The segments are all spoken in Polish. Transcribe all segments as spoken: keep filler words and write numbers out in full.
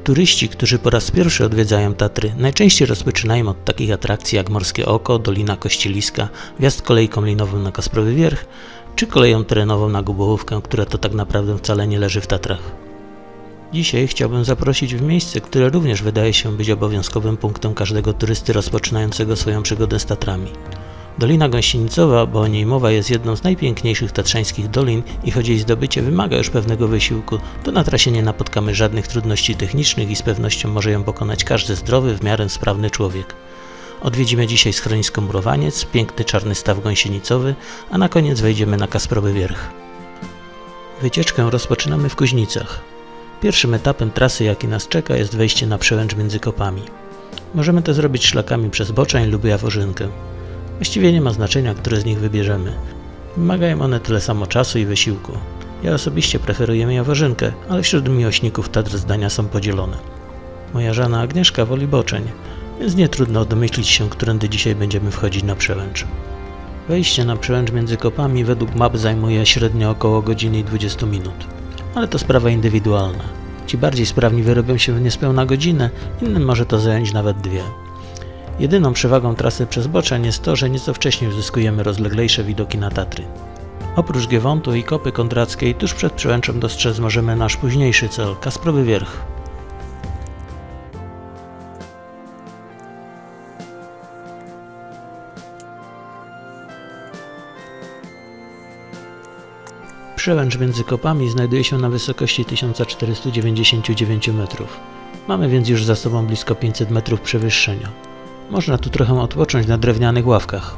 Turyści, którzy po raz pierwszy odwiedzają Tatry, najczęściej rozpoczynają od takich atrakcji jak Morskie Oko, Dolina Kościeliska, wjazd kolejką linową na Kasprowy Wierch, czy koleją terenową na Gubołówkę, która to tak naprawdę wcale nie leży w Tatrach. Dzisiaj chciałbym zaprosić w miejsce, które również wydaje się być obowiązkowym punktem każdego turysty rozpoczynającego swoją przygodę z Tatrami. Dolina Gąsienicowa, bo o niej mowa, jest jedną z najpiękniejszych tatrzańskich dolin i choć jej zdobycie wymaga już pewnego wysiłku, to na trasie nie napotkamy żadnych trudności technicznych i z pewnością może ją pokonać każdy zdrowy, w miarę sprawny człowiek. Odwiedzimy dzisiaj schronisko Murowaniec, piękny czarny staw gąsienicowy, a na koniec wejdziemy na Kasprowy Wierch. Wycieczkę rozpoczynamy w Kuźnicach. Pierwszym etapem trasy, jaki nas czeka, jest wejście na przełęcz między kopami. Możemy to zrobić szlakami przez Boczań lub Jaworzynkę. Właściwie nie ma znaczenia, które z nich wybierzemy. Wymagają one tyle samo czasu i wysiłku. Ja osobiście preferuję Jaworzynkę, ale wśród miłośników Tatr zdania są podzielone. Moja żona Agnieszka woli Boczeń, więc nie trudno domyślić się, którędy dzisiaj będziemy wchodzić na przełęcz. Wejście na przełęcz między kopami według map zajmuje średnio około godziny i dwudziestu minut. Ale to sprawa indywidualna. Ci bardziej sprawni wyrobią się w niespełna godzinę, innym może to zająć nawet dwie. Jedyną przewagą trasy przez Boczań jest to, że nieco wcześniej uzyskujemy rozleglejsze widoki na Tatry. Oprócz Giewontu i Kopy Kondrackiej, tuż przed przełęczą dostrzec możemy nasz późniejszy cel – Kasprowy Wierch. Przełęcz między kopami znajduje się na wysokości tysiąc czterysta dziewięćdziesiąt dziewięć metrów. Mamy więc już za sobą blisko pięćset metrów przewyższenia. Można tu trochę odpocząć na drewnianych ławkach.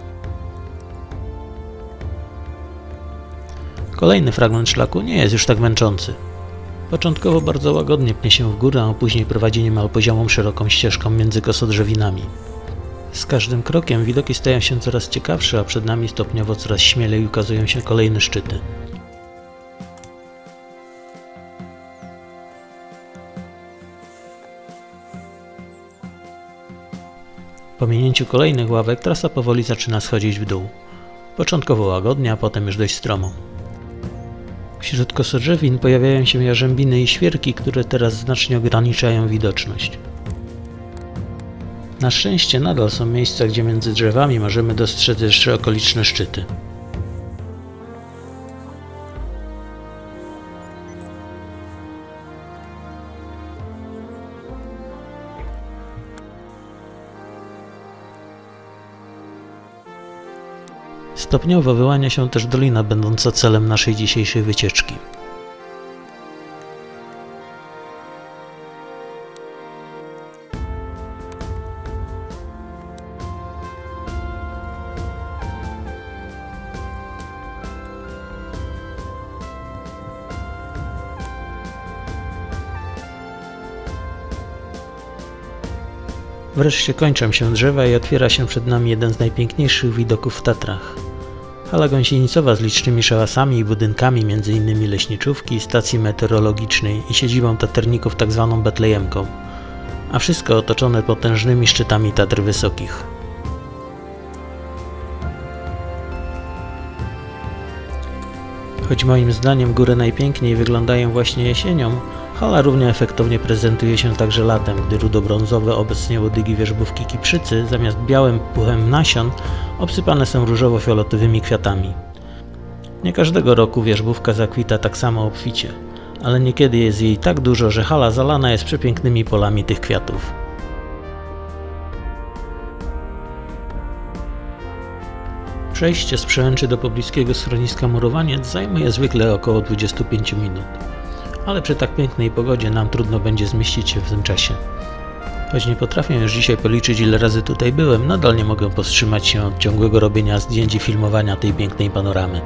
Kolejny fragment szlaku nie jest już tak męczący. Początkowo bardzo łagodnie pnie się w górę, a później prowadzi niemal poziomą, szeroką ścieżką między kosodrzewinami. Z każdym krokiem widoki stają się coraz ciekawsze, a przed nami stopniowo coraz śmielej ukazują się kolejne szczyty. Po minięciu kolejnych ławek trasa powoli zaczyna schodzić w dół. Początkowo łagodnie, a potem już dość stromo. Wśród kosodrzewin pojawiają się jarzębiny i świerki, które teraz znacznie ograniczają widoczność. Na szczęście nadal są miejsca, gdzie między drzewami możemy dostrzec jeszcze okoliczne szczyty. Stopniowo wyłania się też dolina będąca celem naszej dzisiejszej wycieczki. Wreszcie kończą się drzewa i otwiera się przed nami jeden z najpiękniejszych widoków w Tatrach. Hala Gąsienicowa z licznymi szałasami i budynkami, między innymi leśniczówki, stacji meteorologicznej i siedzibą taterników tzw. Betlejemką, a wszystko otoczone potężnymi szczytami Tatr Wysokich. Choć moim zdaniem góry najpiękniej wyglądają właśnie jesienią, hala równie efektownie prezentuje się także latem, gdy rudobrązowe obecnie łodygi wierzbówki Kiprzycy zamiast białym puchem nasion obsypane są różowo-fioletowymi kwiatami. Nie każdego roku wierzbówka zakwita tak samo obficie, ale niekiedy jest jej tak dużo, że hala zalana jest przepięknymi polami tych kwiatów. Przejście z przełęczy do pobliskiego schroniska Murowaniec zajmuje zwykle około dwudziestu pięciu minut. Ale przy tak pięknej pogodzie nam trudno będzie zmieścić się w tym czasie. Choć nie potrafię już dzisiaj policzyć, ile razy tutaj byłem, nadal nie mogę powstrzymać się od ciągłego robienia zdjęć i filmowania tej pięknej panoramy.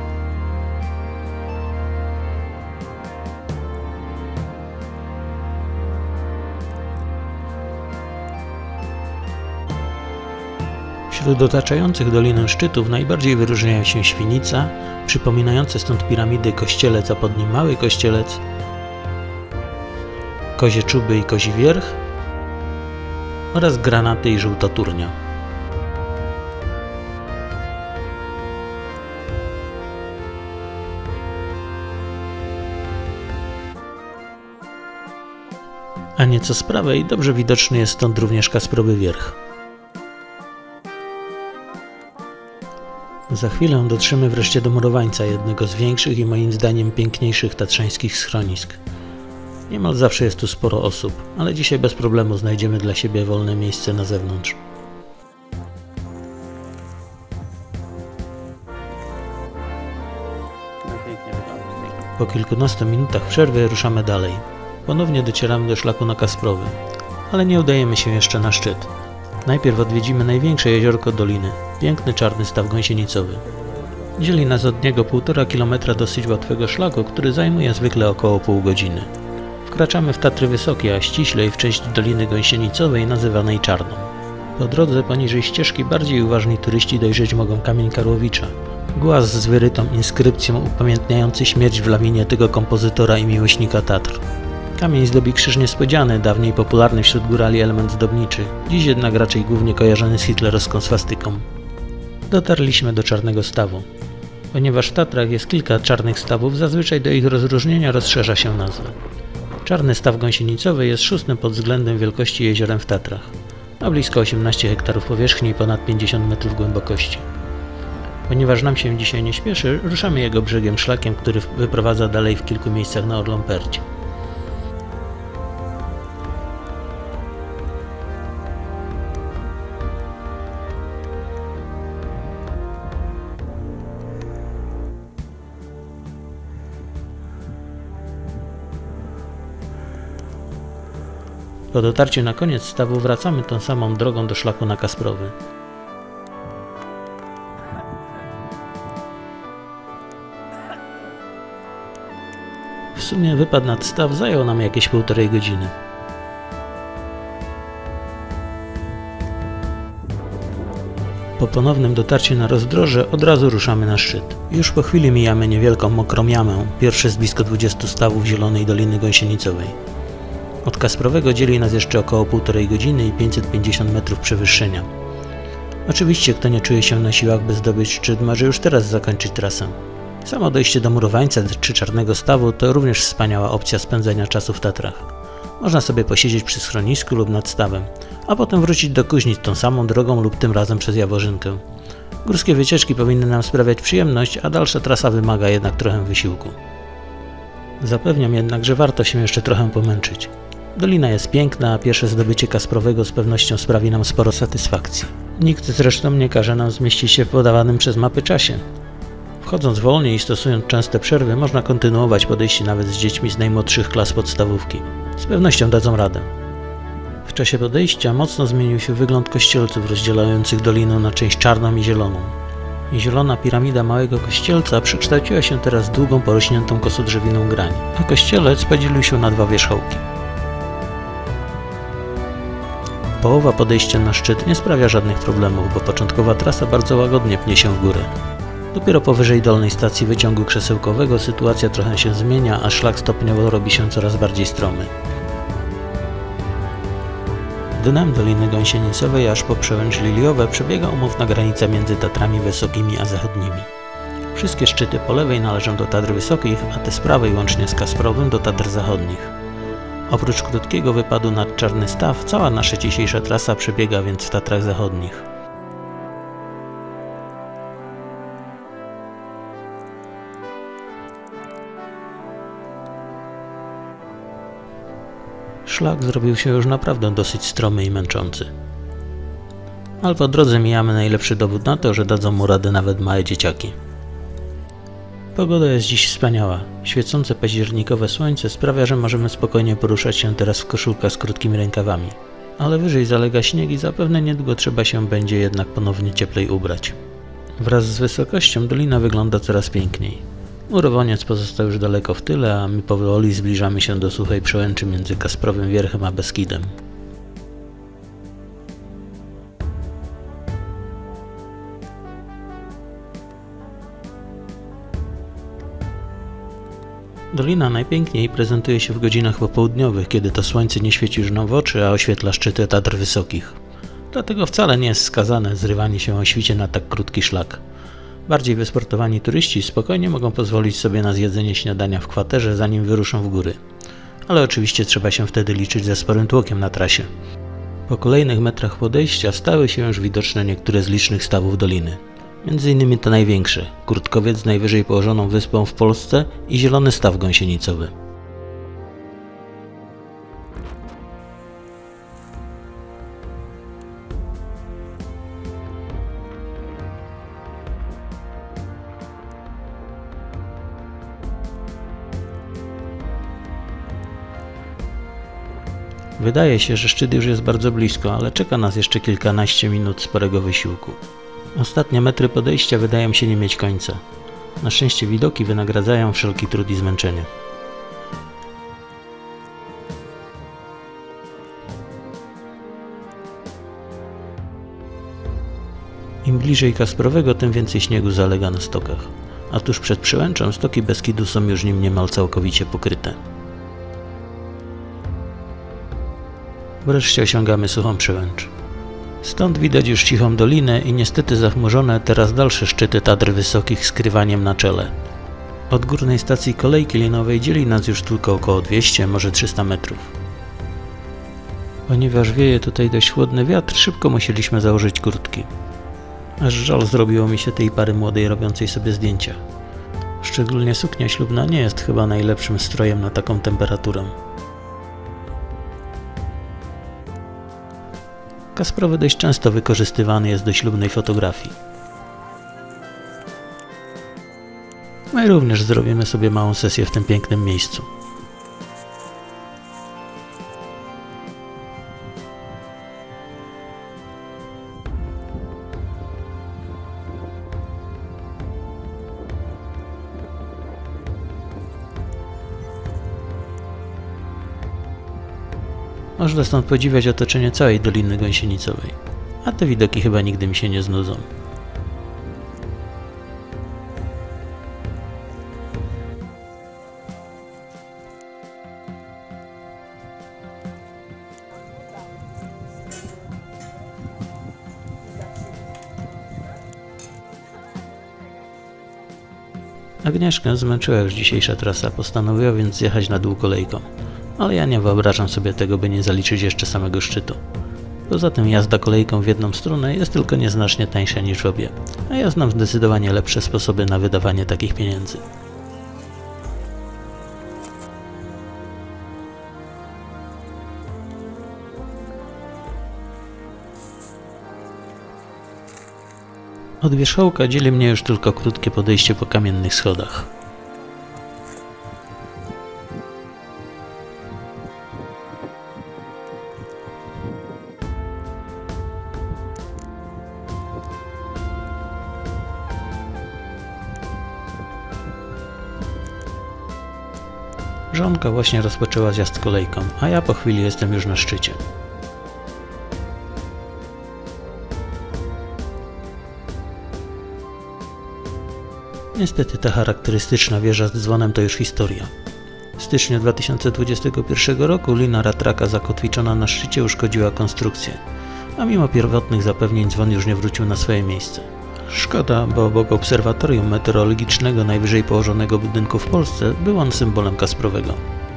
Wśród otaczających dolinę szczytów najbardziej wyróżniają się Świnica, przypominające stąd piramidy Kościelec, a pod nim Mały Kościelec, Kozie Czuby i Kozi Wierch oraz Granaty i Żółta Turnia. A nieco z prawej dobrze widoczny jest stąd również Kasprowy Wierch. Za chwilę dotrzemy wreszcie do Murowańca, jednego z większych i moim zdaniem piękniejszych tatrzańskich schronisk. Niemal zawsze jest tu sporo osób, ale dzisiaj bez problemu znajdziemy dla siebie wolne miejsce na zewnątrz. Po kilkunastu minutach przerwy ruszamy dalej. Ponownie docieramy do szlaku na Kasprowy, ale nie udajemy się jeszcze na szczyt. Najpierw odwiedzimy największe jeziorko doliny, piękny czarny staw gąsienicowy. Dzieli nas od niego półtora kilometra dosyć łatwego szlaku, który zajmuje zwykle około pół godziny. Wkraczamy w Tatry Wysokie, a ściślej w część Doliny Gąsienicowej nazywanej Czarną. Po drodze poniżej ścieżki bardziej uważni turyści dojrzeć mogą kamień Karłowicza, głaz z wyrytą inskrypcją upamiętniający śmierć w lawinie tego kompozytora i miłośnika Tatr. Kamień zdobi krzyż niespodziany, dawniej popularny wśród górali element zdobniczy, dziś jednak raczej głównie kojarzony z hitlerowską swastyką. Dotarliśmy do Czarnego Stawu. Ponieważ w Tatrach jest kilka czarnych stawów, zazwyczaj do ich rozróżnienia rozszerza się nazwa. Czarny Staw Gąsienicowy jest szóstym pod względem wielkości jeziorem w Tatrach. Ma blisko osiemnaście hektarów powierzchni i ponad pięćdziesiąt metrów głębokości. Ponieważ nam się dzisiaj nie śpieszy, ruszamy jego brzegiem szlakiem, który wyprowadza dalej w kilku miejscach na Orląpercie. Po dotarciu na koniec stawu wracamy tą samą drogą do szlaku na Kasprowy. W sumie wypad nad staw zajął nam jakieś półtorej godziny. Po ponownym dotarciu na rozdroże od razu ruszamy na szczyt. Już po chwili mijamy niewielką mokrą jamę, pierwszy z blisko dwudziestu stawów Zielonej Doliny Gąsienicowej. Od Kasprowego dzieli nas jeszcze około półtorej godziny i pięćset pięćdziesiąt metrów przewyższenia. Oczywiście kto nie czuje się na siłach, by zdobyć szczyt, może już teraz zakończyć trasę. Samo dojście do Murowańca czy Czarnego Stawu to również wspaniała opcja spędzania czasu w Tatrach. Można sobie posiedzieć przy schronisku lub nad stawem, a potem wrócić do Kuźnic tą samą drogą lub tym razem przez Jaworzynkę. Górskie wycieczki powinny nam sprawiać przyjemność, a dalsza trasa wymaga jednak trochę wysiłku. Zapewniam jednak, że warto się jeszcze trochę pomęczyć. Dolina jest piękna, a pierwsze zdobycie Kasprowego z pewnością sprawi nam sporo satysfakcji. Nikt zresztą nie każe nam zmieścić się w podawanym przez mapy czasie. Wchodząc wolniej i stosując częste przerwy, można kontynuować podejście nawet z dziećmi z najmłodszych klas podstawówki. Z pewnością dadzą radę. W czasie podejścia mocno zmienił się wygląd kościelców rozdzielających dolinę na część czarną i zieloną. Zielona piramida małego kościelca przekształciła się teraz w długą, porośniętą kosodrzewiną grań, a kościelec podzielił się na dwa wierzchołki. Połowa podejścia na szczyt nie sprawia żadnych problemów, bo początkowa trasa bardzo łagodnie pnie się w górę. Dopiero powyżej dolnej stacji wyciągu krzesełkowego sytuacja trochę się zmienia, a szlak stopniowo robi się coraz bardziej stromy. Dnem Doliny Gąsienicowej aż po Przełęcz Liliowe przebiega umowna granica między Tatrami Wysokimi a Zachodnimi. Wszystkie szczyty po lewej należą do Tatr Wysokich, a te z prawej łącznie z Kasprowym do Tatr Zachodnich. Oprócz krótkiego wypadu nad Czarny Staw, cała nasza dzisiejsza trasa przebiega więc w Tatrach Zachodnich. Szlak zrobił się już naprawdę dosyć stromy i męczący. Ale po drodze mijamy najlepszy dowód na to, że dadzą mu radę nawet małe dzieciaki. Pogoda jest dziś wspaniała. Świecące październikowe słońce sprawia, że możemy spokojnie poruszać się teraz w koszulkach z krótkimi rękawami. Ale wyżej zalega śnieg i zapewne niedługo trzeba się będzie jednak ponownie cieplej ubrać. Wraz z wysokością dolina wygląda coraz piękniej. Murowaniec pozostał już daleko w tyle, a my powoli zbliżamy się do suchej przełęczy między Kasprowym Wierchem a Beskidem. Dolina najpiękniej prezentuje się w godzinach popołudniowych, kiedy to słońce nie świeci już nam w oczy, a oświetla szczyty Tatr Wysokich. Dlatego wcale nie jest skazane zrywanie się o świcie na tak krótki szlak. Bardziej wysportowani turyści spokojnie mogą pozwolić sobie na zjedzenie śniadania w kwaterze, zanim wyruszą w góry. ale oczywiście trzeba się wtedy liczyć ze sporym tłokiem na trasie. Po kolejnych metrach podejścia stały się już widoczne niektóre z licznych stawów doliny. Między innymi te największe, Kurtkowiec z najwyżej położoną wyspą w Polsce i Zielony Staw Gąsienicowy. Wydaje się, że szczyt już jest bardzo blisko, ale czeka nas jeszcze kilkanaście minut sporego wysiłku. Ostatnie metry podejścia wydają się nie mieć końca. Na szczęście widoki wynagradzają wszelki trud i zmęczenie. Im bliżej Kasprowego, tym więcej śniegu zalega na stokach, a tuż przed Przełęczą stoki Beskidu są już nim niemal całkowicie pokryte. Wreszcie osiągamy suchą Przełęcz. Stąd widać już cichą dolinę i niestety zachmurzone teraz dalsze szczyty Tatr Wysokich z Krywaniem na czele. Od górnej stacji kolejki linowej dzieli nas już tylko około dwieście, może trzysta metrów. Ponieważ wieje tutaj dość chłodny wiatr, szybko musieliśmy założyć kurtki. Aż żal zrobiło mi się tej pary młodej robiącej sobie zdjęcia. Szczególnie suknia ślubna nie jest chyba najlepszym strojem na taką temperaturę. Kasprowy dość często wykorzystywany jest do ślubnej fotografii. My również zrobimy sobie małą sesję w tym pięknym miejscu. Można stąd podziwiać otoczenie całej Doliny Gąsienicowej, a te widoki chyba nigdy mi się nie znudzą. Agnieszkę zmęczyła już dzisiejsza trasa, postanowiła więc zjechać na dół kolejką. Ale ja nie wyobrażam sobie tego, by nie zaliczyć jeszcze samego szczytu. Poza tym jazda kolejką w jedną stronę jest tylko nieznacznie tańsza niż w obie, a ja znam zdecydowanie lepsze sposoby na wydawanie takich pieniędzy. Od wierzchołka dzieli mnie już tylko krótkie podejście po kamiennych schodach. Żonka właśnie rozpoczęła zjazd kolejką, a ja po chwili jestem już na szczycie. Niestety ta charakterystyczna wieża z dzwonem to już historia. W styczniu dwa tysiące dwudziestego pierwszego roku lina ratraka zakotwiczona na szczycie uszkodziła konstrukcję, a mimo pierwotnych zapewnień dzwon już nie wrócił na swoje miejsce. Szkoda, bo obok obserwatorium meteorologicznego najwyżej położonego budynku w Polsce był on symbolem Kasprowego.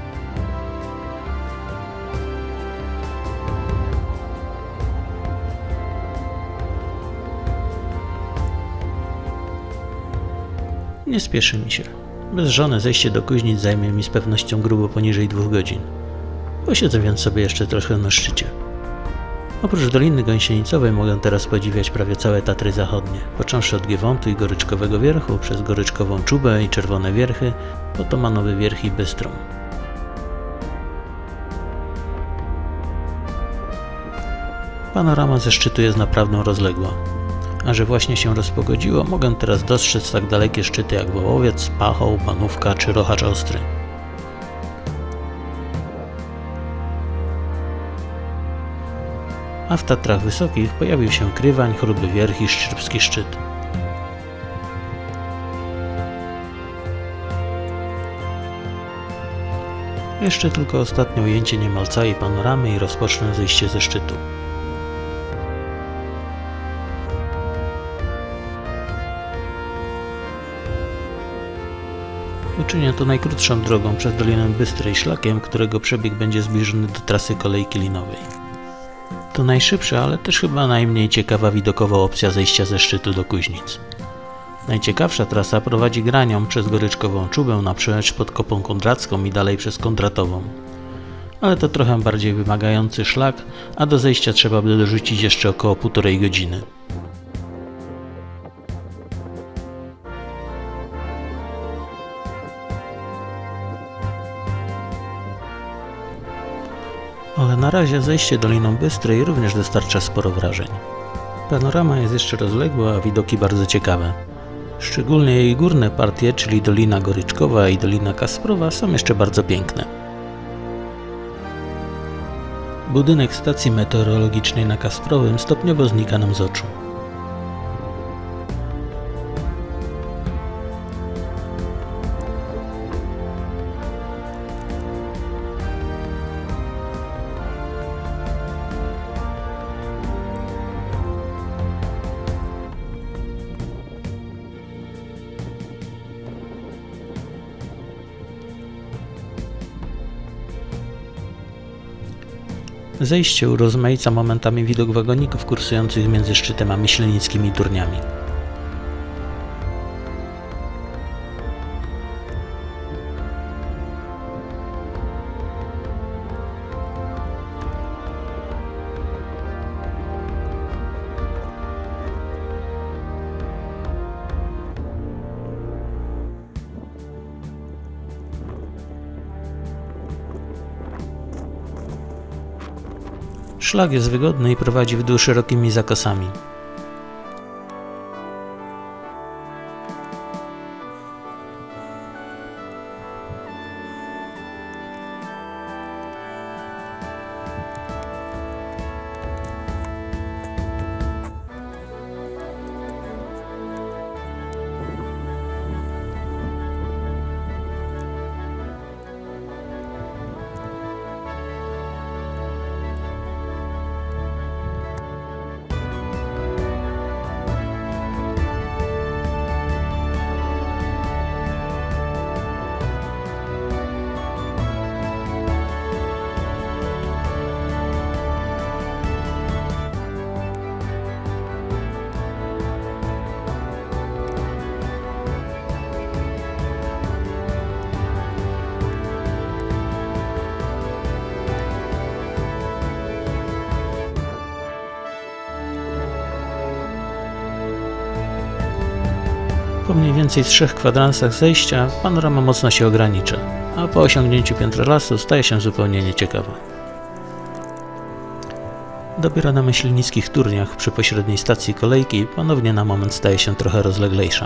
Nie spieszy mi się. Bez żony zejście do Kuźnic zajmie mi z pewnością grubo poniżej dwóch godzin. Posiedzę więc sobie jeszcze trochę na szczycie. Oprócz Doliny Gąsienicowej mogę teraz podziwiać prawie całe Tatry Zachodnie, począwszy od Giewontu i Goryczkowego Wierchu, przez Goryczkową Czubę i Czerwone Wierchy, po Tomanowy Wierch i Bystrą. Panorama ze szczytu jest naprawdę rozległa, a że właśnie się rozpogodziło, mogę teraz dostrzec tak dalekie szczyty jak Wołowiec, Pachoł, Banówka czy Rochacz Ostry. A w Tatrach Wysokich pojawił się Krywań, Chruby Wierch i Szczyrbski Szczyt. Jeszcze tylko ostatnie ujęcie niemal całej panoramy i rozpocznę zejście ze szczytu. Czynię to najkrótszą drogą przez Dolinę Bystrej szlakiem, którego przebieg będzie zbliżony do trasy kolejki linowej. To najszybsza, ale też chyba najmniej ciekawa widokowo opcja zejścia ze szczytu do Kuźnic. Najciekawsza trasa prowadzi Granią przez Goryczkową Czubę na przełęcz pod Kopą Kondracką i dalej przez Kondratową. Ale to trochę bardziej wymagający szlak, a do zejścia trzeba by dorzucić jeszcze około półtorej godziny. Ale na razie zejście Doliną Bystrej również dostarcza sporo wrażeń. Panorama jest jeszcze rozległa, a widoki bardzo ciekawe. Szczególnie jej górne partie, czyli Dolina Goryczkowa i Dolina Kasprowa, są jeszcze bardzo piękne. Budynek stacji meteorologicznej na Kasprowym stopniowo znika nam z oczu. Zejście urozmaica momentami widok wagoników kursujących między szczytem a myślenickimi turniami. Szlak jest wygodny i prowadzi w dół szerokimi zakosami. Po mniej więcej trzech kwadransach zejścia panorama mocno się ogranicza, a po osiągnięciu piętra lasu staje się zupełnie nieciekawa. Dopiero na myślenickich turniach przy pośredniej stacji kolejki ponownie na moment staje się trochę rozleglejsza.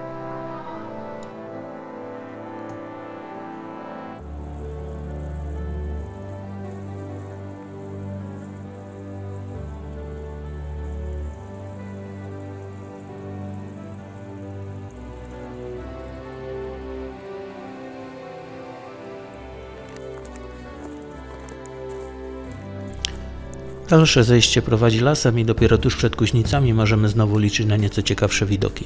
Dalsze zejście prowadzi lasem i dopiero tuż przed Kuźnicami możemy znowu liczyć na nieco ciekawsze widoki.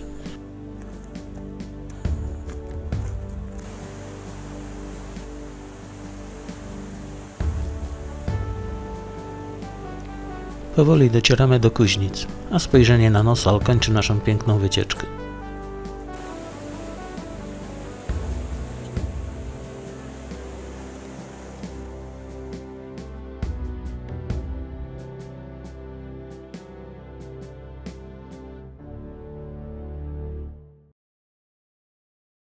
Powoli docieramy do Kuźnic, a spojrzenie na Nosal kończy naszą piękną wycieczkę.